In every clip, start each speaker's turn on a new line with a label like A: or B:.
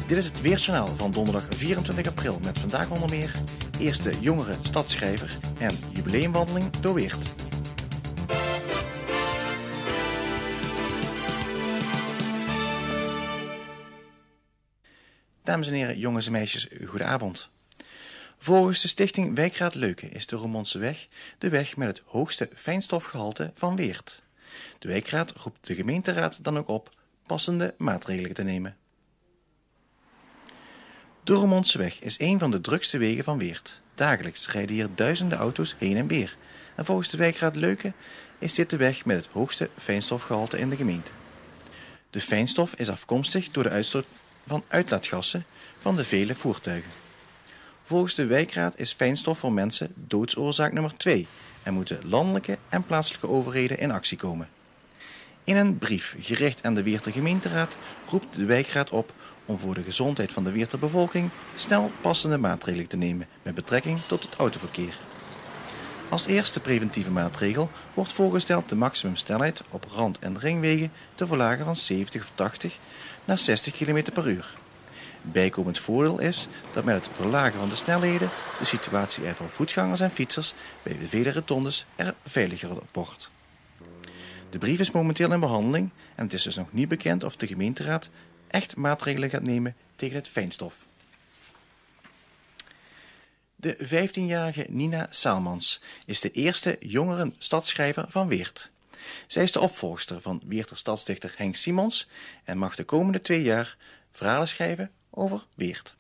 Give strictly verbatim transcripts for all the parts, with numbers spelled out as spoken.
A: Dit is het Weerjournaal van donderdag vierentwintig april met vandaag onder meer eerste jongere stadsschrijver en jubileumwandeling door Weert. Dames en heren, jongens en meisjes, goedenavond. Volgens de stichting Wijkraad Leuken is de Roermondseweg de weg met het hoogste fijnstofgehalte van Weert. De wijkraad roept de gemeenteraad dan ook op passende maatregelen te nemen. De Roermondseweg is een van de drukste wegen van Weert. Dagelijks rijden hier duizenden auto's heen en weer. En volgens de Wijkraad Leuken is dit de weg met het hoogste fijnstofgehalte in de gemeente. De fijnstof is afkomstig door de uitstoot van uitlaatgassen van de vele voertuigen. Volgens de wijkraad is fijnstof voor mensen doodsoorzaak nummer twee en moeten landelijke en plaatselijke overheden in actie komen. In een brief gericht aan de Weerter gemeenteraad roept de wijkraad op om voor de gezondheid van de Weerter bevolking snel passende maatregelen te nemen met betrekking tot het autoverkeer. Als eerste preventieve maatregel wordt voorgesteld de maximumsnelheid op rand- en ringwegen te verlagen van zeventig of tachtig naar zestig kilometer per uur. Bijkomend voordeel is dat met het verlagen van de snelheden de situatie er voor voetgangers en fietsers bij de vele rotondes er veiliger wordt. De brief is momenteel in behandeling en het is dus nog niet bekend of de gemeenteraad echt maatregelen gaat nemen tegen het fijnstof. De vijftienjarige Nina Saalmans is de eerste jongeren stadsschrijver van Weert. Zij is de opvolgster van Weerter stadsdichter Henk Simons en mag de komende twee jaar verhalen schrijven over Weert.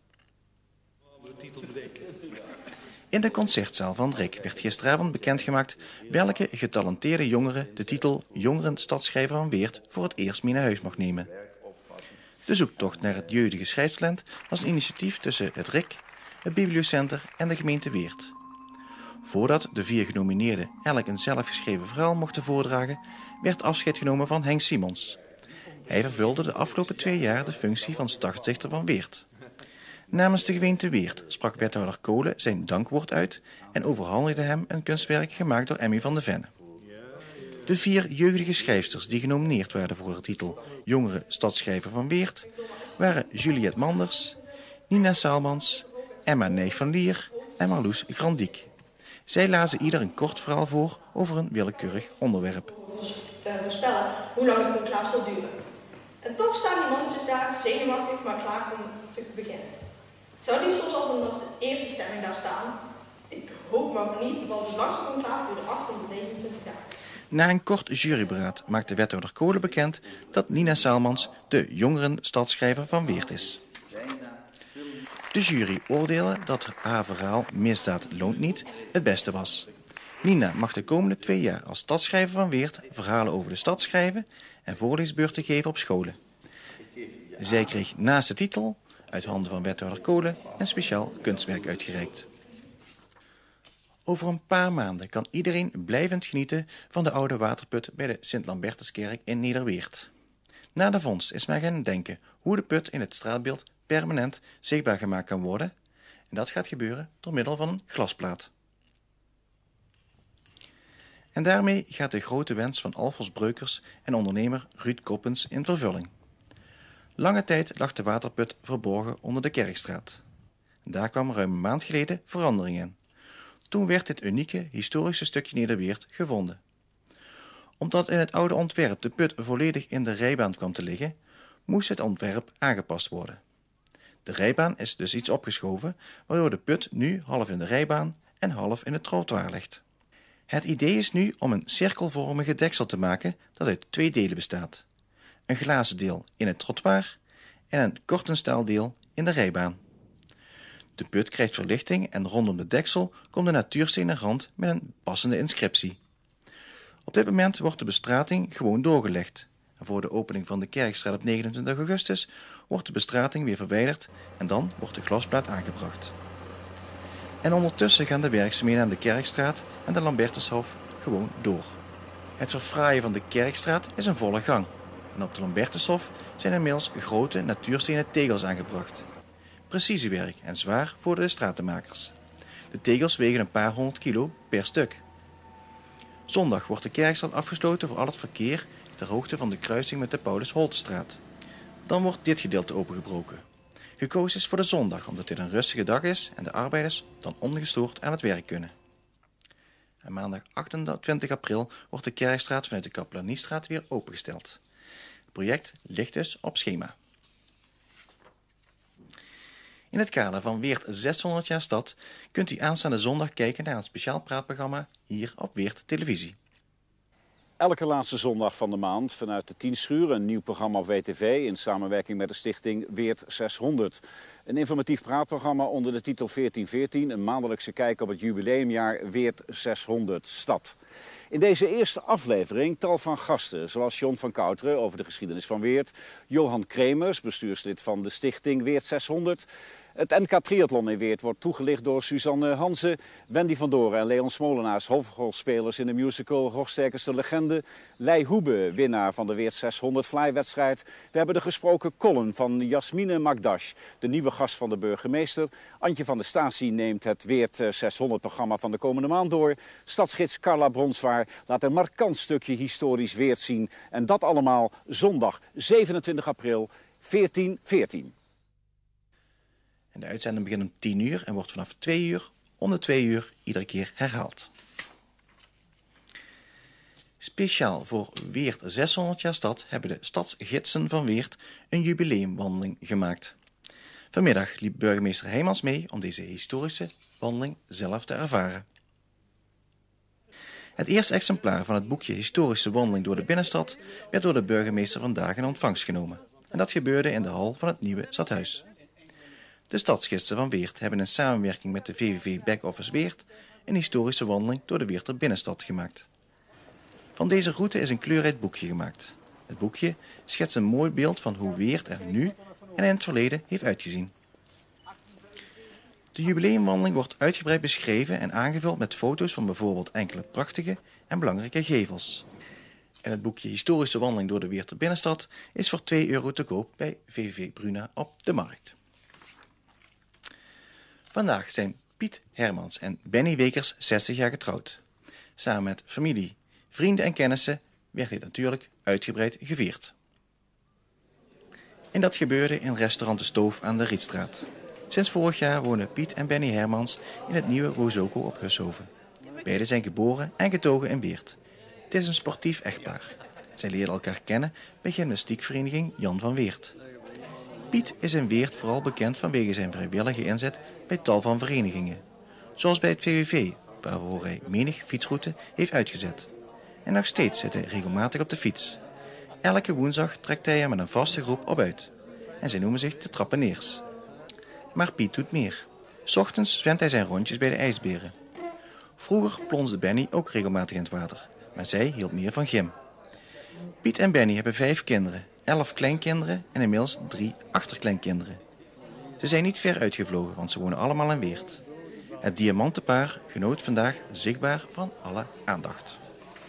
A: In de concertzaal van Rik werd gisteravond bekendgemaakt welke getalenteerde jongere de titel Jongeren Stadsschrijver van Weert voor het eerst mee naar huis mag nemen. De zoektocht naar het jeugdige schrijftalent was een initiatief tussen het Rik, het Bibliocenter en de gemeente Weert. Voordat de vier genomineerden elk een zelfgeschreven verhaal mochten voordragen, werd afscheid genomen van Henk Simons. Hij vervulde de afgelopen twee jaar de functie van stadsdichter van Weert. Namens de gemeente Weert sprak wethouder Kolen zijn dankwoord uit en overhandigde hem een kunstwerk gemaakt door Emmy van de Venne. De vier jeugdige schrijfsters die genomineerd werden voor de titel Jongere Stadsschrijver van Weert waren Juliette Manders, Nina Saalmans, Emma Nijg van Lier en Marloes Grandiek. Zij lazen ieder een kort verhaal voor over een willekeurig onderwerp.
B: Voorspellen hoe lang het conclaaf zal duren. En toch staan die mannetjes daar zenuwachtig maar klaar om te beginnen. Zou die soms al vanaf de eerste stemming daar staan? Ik hoop maar niet, want het langste conclaaf duurde achthonderdnegenentwintig jaar.
A: Na een kort juryberaad maakte wethouder Kolen bekend dat Nina Saalmans de jongeren stadsschrijver van Weert is. De jury oordeelde dat haar verhaal Misdaad loont niet het beste was. Nina mag de komende twee jaar als stadsschrijver van Weert verhalen over de stad schrijven en voorleesbeurten geven op scholen. Zij kreeg naast de titel uit handen van wethouder Kolen een speciaal kunstwerk uitgereikt. Over een paar maanden kan iedereen blijvend genieten van de oude waterput bij de Sint-Lambertuskerk in Nederweert. Na de vondst is men gaan denken hoe de put in het straatbeeld permanent zichtbaar gemaakt kan worden. En dat gaat gebeuren door middel van een glasplaat. En daarmee gaat de grote wens van Alfons Breukers en ondernemer Ruud Koppens in vervulling. Lange tijd lag de waterput verborgen onder de Kerkstraat. En daar kwam ruim een maand geleden verandering in. Toen werd dit unieke historische stukje Nederweert gevonden. Omdat in het oude ontwerp de put volledig in de rijbaan kwam te liggen, moest het ontwerp aangepast worden. De rijbaan is dus iets opgeschoven, waardoor de put nu half in de rijbaan en half in het trottoir ligt. Het idee is nu om een cirkelvormige deksel te maken dat uit twee delen bestaat. Een glazen deel in het trottoir en een kortenstaaldeel in de rijbaan. De put krijgt verlichting en rondom de deksel komt een natuurstenen rand met een passende inscriptie. Op dit moment wordt de bestrating gewoon doorgelegd. En voor de opening van de Kerkstraat op negenentwintig augustus wordt de bestrating weer verwijderd en dan wordt de glasplaat aangebracht. En ondertussen gaan de werkzaamheden aan de Kerkstraat en de Lambertushof gewoon door. Het verfraaien van de Kerkstraat is een volle gang. En op de Lambertushof zijn inmiddels grote natuurstenen tegels aangebracht. Precisiewerk en zwaar voor de stratenmakers. De tegels wegen een paar honderd kilo per stuk. Zondag wordt de Kerkstraat afgesloten voor al het verkeer ter hoogte van de kruising met de Paulus Holtestraat. Dan wordt dit gedeelte opengebroken. Gekozen is voor de zondag omdat dit een rustige dag is en de arbeiders dan ongestoord aan het werk kunnen. En maandag achtentwintig april wordt de Kerkstraat vanuit de Kapellaniestraat weer opengesteld. Het project ligt dus op schema. In het kader van Weert zeshonderd jaar stad kunt u aanstaande zondag kijken naar een speciaal praatprogramma hier op Weert Televisie.
C: Elke laatste zondag van de maand vanuit de Tienschuur, een nieuw programma op W T V in samenwerking met de stichting Weert zeshonderd. Een informatief praatprogramma onder de titel veertien veertien, een maandelijkse kijk op het jubileumjaar Weert zeshonderd stad. In deze eerste aflevering tal van gasten, zoals John van Kouteren over de geschiedenis van Weert, Johan Kremers, bestuurslid van de stichting Weert zeshonderd. Het N K Triathlon in Weert wordt toegelicht door Suzanne Hanze, Wendy van Doren en Leon Smolenaars, hoofdrolspelers in de musical Hoogsterkers Legende. Lei Hoebe, winnaar van de Weert zeshonderd Fly-wedstrijd. We hebben de gesproken column van Jasmine Magdash, de nieuwe gast van de burgemeester. Antje van der Statie neemt het Weert zeshonderd programma van de komende maand door. Stadsgids Carla Bronswaar laat een markant stukje historisch Weert zien. En dat allemaal zondag zevenentwintig april, veertien veertien.
A: En de uitzending begint om tien uur en wordt vanaf twee uur om de twee uur iedere keer herhaald. Speciaal voor Weert zeshonderd jaar stad hebben de stadsgidsen van Weert een jubileumwandeling gemaakt. Vanmiddag liep burgemeester Heijmans mee om deze historische wandeling zelf te ervaren. Het eerste exemplaar van het boekje Historische wandeling door de binnenstad werd door de burgemeester vandaag in ontvangst genomen. En dat gebeurde in de hal van het nieuwe stadhuis. De stadsgidsen van Weert hebben in samenwerking met de V V V Back-Office Weert een historische wandeling door de Weerter binnenstad gemaakt. Van deze route is een kleurrijk boekje gemaakt. Het boekje schetst een mooi beeld van hoe Weert er nu en in het verleden heeft uitgezien. De jubileumwandeling wordt uitgebreid beschreven en aangevuld met foto's van bijvoorbeeld enkele prachtige en belangrijke gevels. En het boekje Historische wandeling door de Weerter binnenstad is voor twee euro te koop bij V V V Bruna op de markt. Vandaag zijn Piet Hermans en Benny Wekers zestig jaar getrouwd. Samen met familie, vrienden en kennissen werd dit natuurlijk uitgebreid gevierd. En dat gebeurde in restaurant De Stoof aan de Rietstraat. Sinds vorig jaar wonen Piet en Benny Hermans in het nieuwe Wozoko op Hushoven. Beiden zijn geboren en getogen in Weert. Het is een sportief echtpaar. Zij leerden elkaar kennen bij gymnastiekvereniging Jan van Weert. Piet is in Weert vooral bekend vanwege zijn vrijwillige inzet bij tal van verenigingen. Zoals bij het V V V, waarvoor hij menig fietsroute heeft uitgezet. En nog steeds zit hij regelmatig op de fiets. Elke woensdag trekt hij er met een vaste groep op uit. En zij noemen zich de Trappeneers. Maar Piet doet meer. 's Ochtends zwemt hij zijn rondjes bij de ijsberen. Vroeger plonsde Benny ook regelmatig in het water, maar zij hield meer van gym. Piet en Benny hebben vijf kinderen, elf kleinkinderen en inmiddels drie achterkleinkinderen. Ze zijn niet ver uitgevlogen, want ze wonen allemaal in Weert. Het diamantenpaar genoot vandaag zichtbaar van alle aandacht.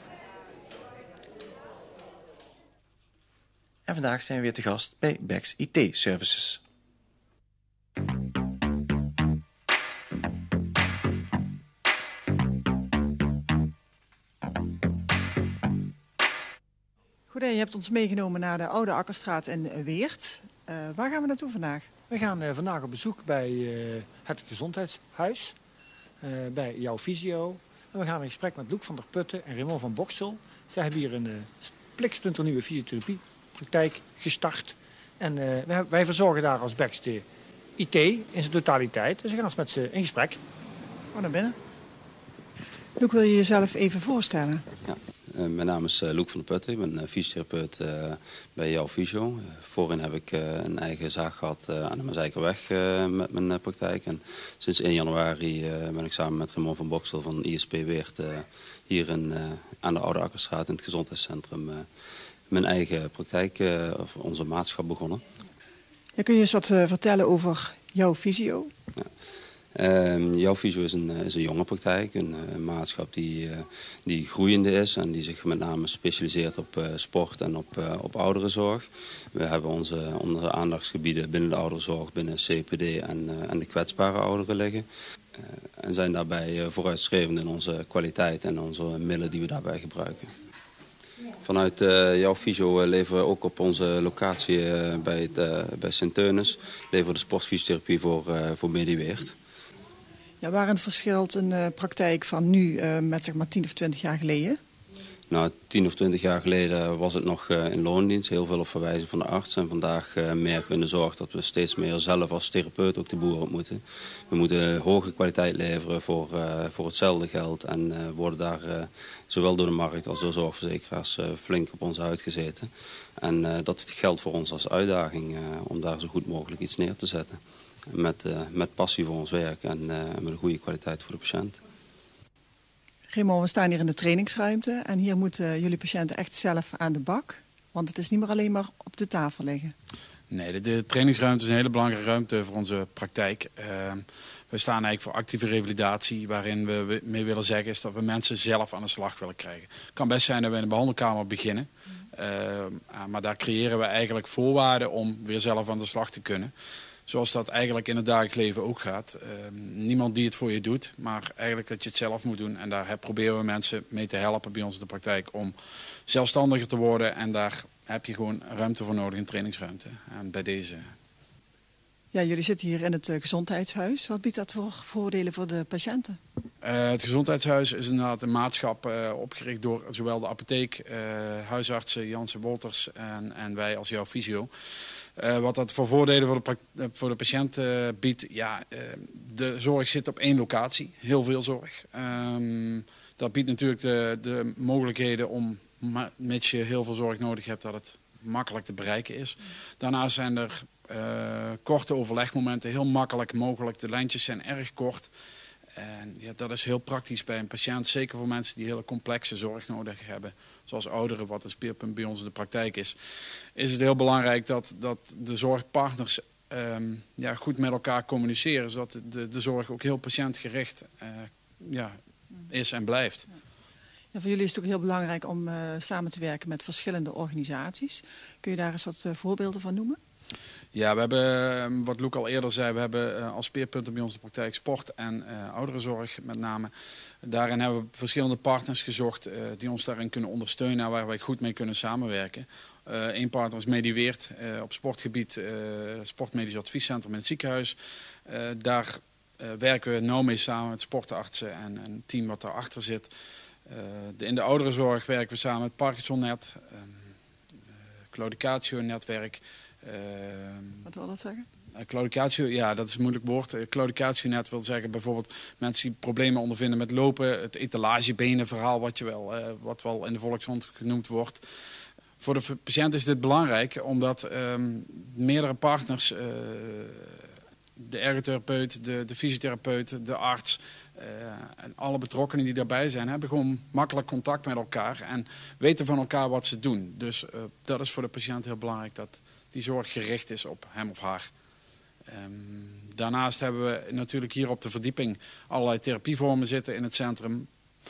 A: En vandaag zijn we weer te gast bij Bex I T Services.
D: Goed, je hebt ons meegenomen naar de Oude Akkerstraat in Weert. Uh, waar gaan we naartoe vandaag?
E: We gaan uh, vandaag op bezoek bij uh, het gezondheidshuis, uh, bij jouw fysio. En we gaan in gesprek met Loek van der Putten en Raymond van Bokstel. Zij hebben hier een uh, bliksplinternieuwe fysiotherapiepraktijk gestart. En uh, wij, wij verzorgen daar als Bex de I T in zijn totaliteit. Dus we gaan eens met ze in gesprek.
D: Ga naar binnen. Loek, wil je jezelf even voorstellen?
F: Ja. Uh, mijn naam is uh, Loek van der Putten, ik ben uh, fysiotherapeut uh, bij jouw fysio. Uh, voorheen heb ik uh, een eigen zaak gehad uh, aan de Mazijkerweg uh, met mijn uh, praktijk. En sinds één januari uh, ben ik samen met Raymond van Bokstel van I S P Weert uh, hier in, uh, aan de Oude Akkerstraat in het gezondheidscentrum uh, mijn eigen praktijk, uh, of onze maatschap begonnen.
D: Ja, kun je eens wat uh, vertellen over jouw fysio?
F: Ja. Uh, jouw fysio is een, is een jonge praktijk, een, een maatschap die, uh, die groeiende is en die zich met name specialiseert op uh, sport en op, uh, op ouderenzorg. We hebben onze, onze aandachtsgebieden binnen de ouderenzorg, binnen C P D en, uh, en de kwetsbare ouderen liggen. Uh, en zijn daarbij uh, vooruitstrevend in onze kwaliteit en onze middelen die we daarbij gebruiken. Vanuit uh, jouw fysio leveren we ook op onze locatie uh, bij, het, uh, bij Sint-Teunis leveren we de sportfysiotherapie voor, uh, voor Mediweert.
D: Ja, waarin verschilt een uh, praktijk van nu uh, met zeg maar tien of twintig jaar geleden?
F: Nou, tien of twintig jaar geleden was het nog uh, in loondienst, heel veel op verwijzing van de arts. En vandaag uh, merken we in de zorg dat we steeds meer zelf als therapeut ook de boer ontmoeten. We moeten hoge kwaliteit leveren voor, uh, voor hetzelfde geld. En uh, worden daar uh, zowel door de markt als door zorgverzekeraars uh, flink op onze huid gezeten. En uh, dat geldt voor ons als uitdaging uh, om daar zo goed mogelijk iets neer te zetten. Met, uh, met passie voor ons werk en uh, met een goede kwaliteit voor de patiënt.
D: Raymond, we staan hier in de trainingsruimte en hier moeten jullie patiënten echt zelf aan de bak. Want het is niet meer alleen maar op de tafel liggen.
G: Nee, de, de trainingsruimte is een hele belangrijke ruimte voor onze praktijk. Uh, we staan eigenlijk voor actieve revalidatie, waarin we mee willen zeggen is dat we mensen zelf aan de slag willen krijgen. Het kan best zijn dat we in de behandelkamer beginnen, uh, maar daar creëren we eigenlijk voorwaarden om weer zelf aan de slag te kunnen. Zoals dat eigenlijk in het dagelijks leven ook gaat. Uh, niemand die het voor je doet, maar eigenlijk dat je het zelf moet doen. En daar proberen we mensen mee te helpen bij ons in de praktijk om zelfstandiger te worden. En daar heb je gewoon ruimte voor nodig, een trainingsruimte. En bij deze...
D: Ja, jullie zitten hier in het uh, gezondheidshuis. Wat biedt dat voor voordelen voor de patiënten?
G: Uh, het gezondheidshuis is inderdaad een maatschap uh, opgericht door zowel de apotheek, uh, huisartsen, Janssen Wolters en, en wij als jouw fysio. Uh, wat dat voor voordelen voor de, voor de patiënt uh, biedt, ja, uh, de zorg zit op één locatie, heel veel zorg. Um, dat biedt natuurlijk de, de mogelijkheden om, mits je heel veel zorg nodig hebt, dat het makkelijk te bereiken is. Daarnaast zijn er uh, korte overlegmomenten, heel makkelijk mogelijk. De lijntjes zijn erg kort. En ja, dat is heel praktisch bij een patiënt, zeker voor mensen die hele complexe zorg nodig hebben. Zoals ouderen, wat een speerpunt bij ons in de praktijk is. Is het heel belangrijk dat, dat de zorgpartners um, ja, goed met elkaar communiceren. Zodat de, de zorg ook heel patiëntgericht uh, ja, is en blijft.
D: Ja, voor jullie is het ook heel belangrijk om uh, samen te werken met verschillende organisaties. Kun je daar eens wat uh, voorbeelden van noemen? Ja, we hebben, wat Loek al eerder zei, we hebben uh, als speerpunten bij ons de praktijk sport en uh, ouderenzorg met name. Daarin hebben we verschillende partners gezocht uh, die ons daarin kunnen ondersteunen en waar wij goed mee kunnen samenwerken. Eén uh, partner is Mediweert uh, op sportgebied, uh, Sportmedisch Adviescentrum in het ziekenhuis. Uh, daar uh, werken we nauw mee samen met sportartsen en, en een team wat daarachter zit. Uh, de, in de ouderenzorg werken we samen met Parkinsonnet, uh, uh, Claudicatio-netwerk. Uh, Wat wil dat zeggen? Uh, Claudicatio, ja, dat is een moeilijk woord. Uh, Claudicatio-net wil zeggen bijvoorbeeld mensen die problemen ondervinden met lopen. Het etalagebenen-verhaal wat, je wel, uh, wat wel in de volksmond genoemd wordt. Voor de patiënt is dit belangrijk omdat um, meerdere partners, uh, de ergotherapeut, de, de fysiotherapeut, de arts uh, en alle betrokkenen die daarbij zijn, hebben gewoon makkelijk contact met elkaar en weten van elkaar wat ze doen. Dus uh, dat is voor de patiënt heel belangrijk dat die zorg gericht is op hem of haar. Um, daarnaast hebben we natuurlijk hier op de verdieping allerlei therapievormen zitten in het centrum.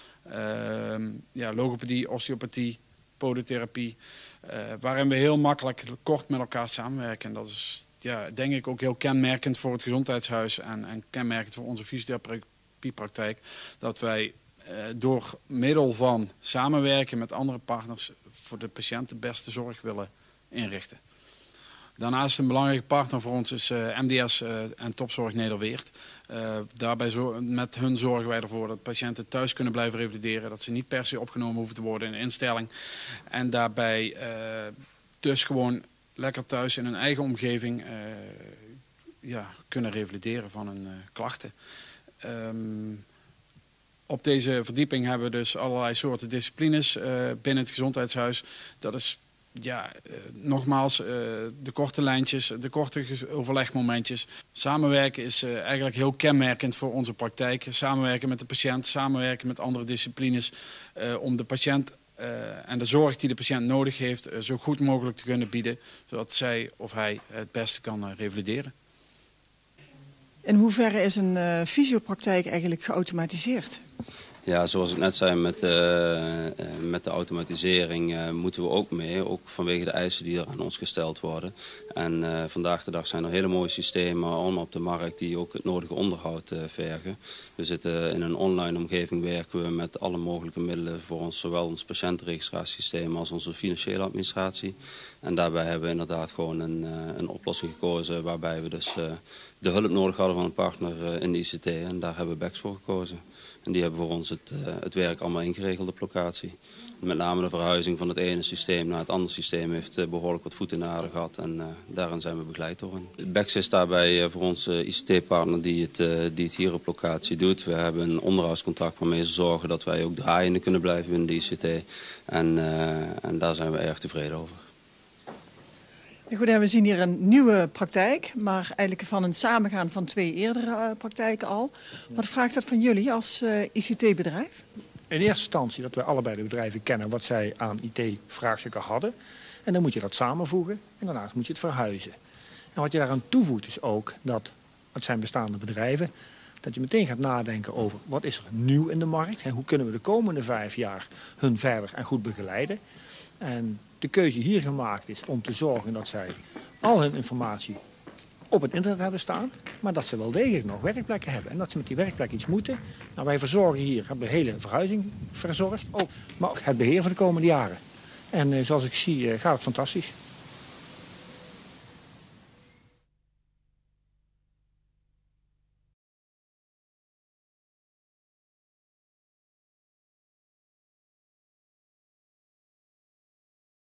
D: Um, ja, logopedie, osteopathie, podotherapie. Uh, waarin we heel makkelijk kort met elkaar samenwerken. En dat is ja, denk ik ook heel kenmerkend voor het gezondheidshuis en, en kenmerkend voor onze fysiotherapiepraktijk. Dat wij uh, door middel van samenwerken met andere partners voor de patiënt de beste zorg willen inrichten. Daarnaast een belangrijke partner voor ons is uh, M D S uh, en Topzorg Nederweert. Uh, daarbij zo, met hun zorgen wij ervoor dat patiënten thuis kunnen blijven revalideren. Dat ze niet per se opgenomen hoeven te worden in een instelling. En daarbij uh, dus gewoon lekker thuis in hun eigen omgeving uh, ja, kunnen revalideren van hun uh, klachten. Um, op deze verdieping hebben we dus allerlei soorten disciplines uh, binnen het gezondheidshuis. Dat is... Ja, uh, nogmaals, uh, de korte lijntjes, de korte overlegmomentjes. Samenwerken is uh, eigenlijk heel kenmerkend voor onze praktijk. Samenwerken met de patiënt, samenwerken met andere disciplines. Uh, om de patiënt uh, en de zorg die de patiënt nodig heeft uh, zo goed mogelijk te kunnen bieden. Zodat zij of hij het beste kan uh, revalideren. In hoeverre is een uh, fysiopraktijk eigenlijk geautomatiseerd?
F: Ja, zoals ik net zei, met, uh, met de automatisering uh, moeten we ook mee. Ook vanwege de eisen die er aan ons gesteld worden. En uh, vandaag de dag zijn er hele mooie systemen allemaal op de markt die ook het nodige onderhoud uh, vergen. We zitten in een online omgeving, werken we met alle mogelijke middelen voor ons, zowel ons patiëntenregistratiesysteem als onze financiële administratie. En daarbij hebben we inderdaad gewoon een, uh, een oplossing gekozen waarbij we dus uh, de hulp nodig hadden van een partner uh, in de I C T. En daar hebben we Bex voor gekozen. En die hebben voor ons het, uh, het werk allemaal ingeregeld op locatie. Met name de verhuizing van het ene systeem naar het andere systeem heeft uh, behoorlijk wat voet in de aarde gehad. En uh, daarin zijn we begeleid door hen. Bex is daarbij uh, voor ons uh, I C T-partner die, uh, die het hier op locatie doet. We hebben een onderhoudscontract waarmee ze zorgen dat wij ook draaiende kunnen blijven in de I C T. En, uh, en daar zijn we erg tevreden over.
D: Ja, goed, we zien hier een nieuwe praktijk, maar eigenlijk van een samengaan van twee eerdere uh, praktijken al. Wat vraagt dat van jullie als uh, I C T-bedrijf?
E: In eerste instantie dat we allebei de bedrijven kennen wat zij aan I T-vraagstukken hadden. En dan moet je dat samenvoegen en daarnaast moet je het verhuizen. En wat je daaraan toevoegt is ook dat, het zijn bestaande bedrijven, dat je meteen gaat nadenken over wat is er nieuw in de markt. En hoe kunnen we de komende vijf jaar hun verder en goed begeleiden. En de keuze hier gemaakt is om te zorgen dat zij al hun informatie op het internet hebben staan, maar dat ze wel degelijk nog werkplekken hebben. En dat ze met die werkplek iets moeten. Nou, wij verzorgen hier, hebben de hele verhuizing verzorgd, ook, maar ook het beheer voor de komende jaren. En uh, zoals ik zie uh, gaat het fantastisch.